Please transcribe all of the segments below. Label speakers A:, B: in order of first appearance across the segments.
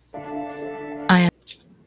A: I am.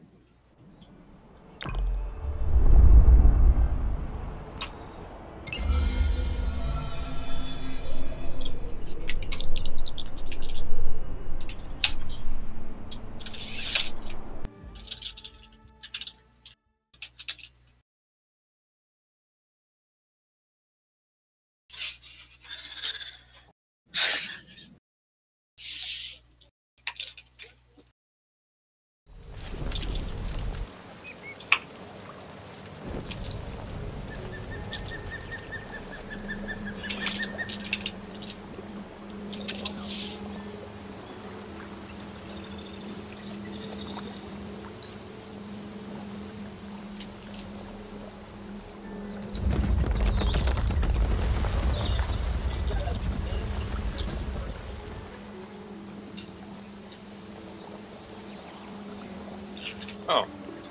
B: Oh.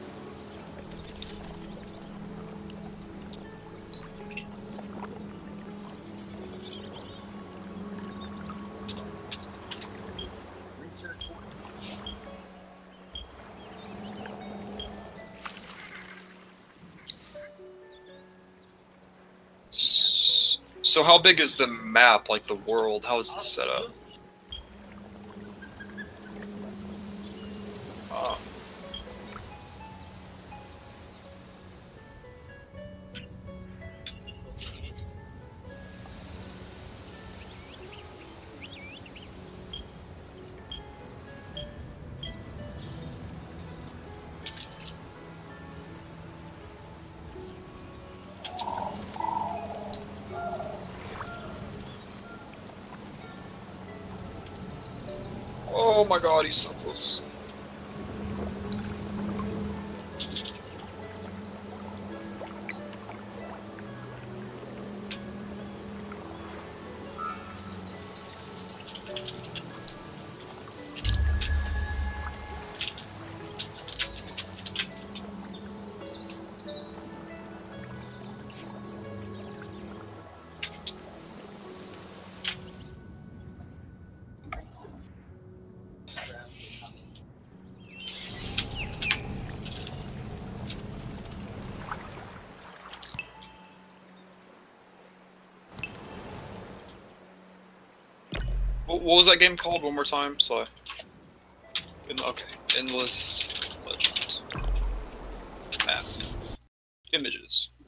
B: So how big is the map, like the world? How is it set up? Oh. Oh my god, he's so close. What was that game called? One more time, so. Okay, Endless Legend. Map. Images.